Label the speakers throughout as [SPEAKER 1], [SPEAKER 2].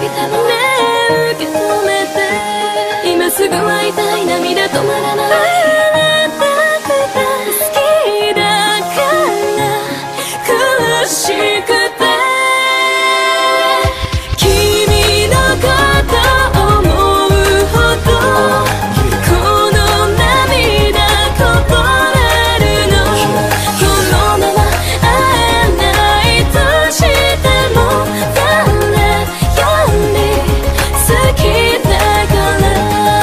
[SPEAKER 1] びてもねえ受け止めて今すぐ会いたい涙止まらないあなたが好きだから苦しくて君のこと思うほどこの涙こぼれるのこのまま会えないとしても誰より好きだから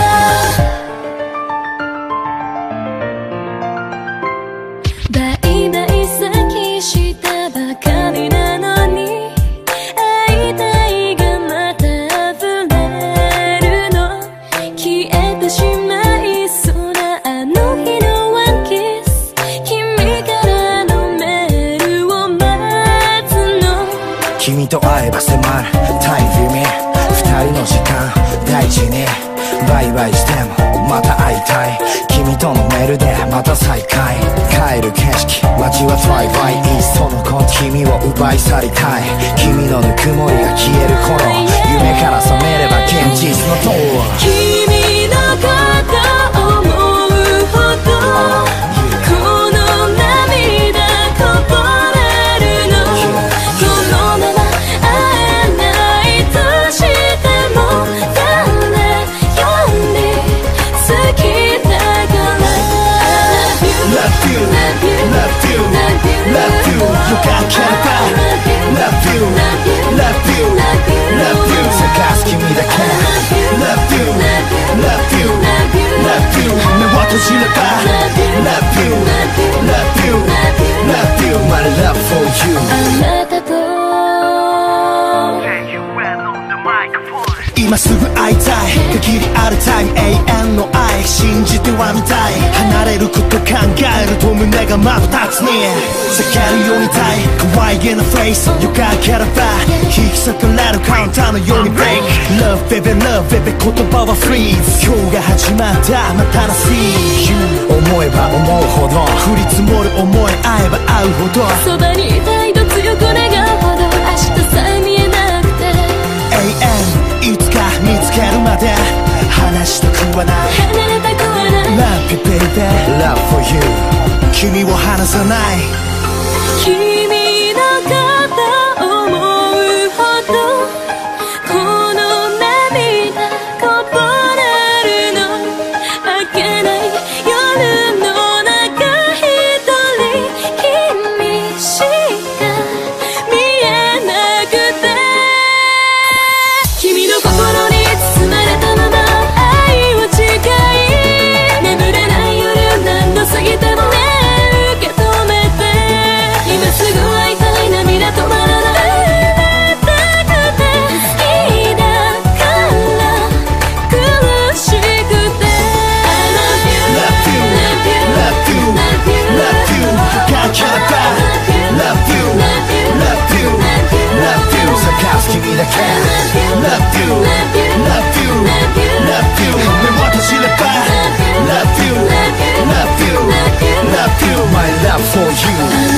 [SPEAKER 1] バイバイ先したばかりなのに会いたいがまた溢れるの消えてしまいそうなあの日のワンキス君からのメールを待つの
[SPEAKER 2] 君と会えば迫るタイムリミット二人の時間大事にバイバイしてもまた会いたい君とのメールでまた再会帰る景色街はトライバイいっそのこと君を奪い去りたい君のぬくもりが消える頃夢から覚めれば現実の塔
[SPEAKER 1] 君のこと思うほどこの涙こぼれるのこのまま会えないとしても誰より好きだから
[SPEAKER 2] Love you, love you, love you, you got can't Love you, love you, love you 探す君だけ Love you, love you, love you 目を閉じれば Love you, love you, love you My love for you
[SPEAKER 1] あなたと
[SPEAKER 2] 今すぐ会いたい限りあるタイム永遠の愛信じてはみたい離れること考えると胸が真二つに避けるようにたい可愛げなフレーズよかければ引き裂かれるカウンターのように Break Love baby love baby 言葉は Freeze 今日が始まったまたの See you 思えば思うほど降り積もる思い会えば会うほど
[SPEAKER 1] そばにいたいと強く願うほど明日さえ見えなくて
[SPEAKER 2] 永遠いつか見つけるまで話したくはない
[SPEAKER 1] 離れたくはない
[SPEAKER 2] Love you baby Love for you 君を離さない
[SPEAKER 1] 君のこと思うほどこの涙こぼれるの明けない夜の中一人君しか見えなくて君の心に包まれたまま愛を誓い眠れない夜何度過ぎてもね受け止めて今すぐ会いたい涙止まらない会いたくて好きだから苦しくて I love you
[SPEAKER 2] Love you Love you Love you Can't get back Love you Love you Love you 探す君だけ Love you Love you Love you 目を閉じれば Love you Love you Love you My love for you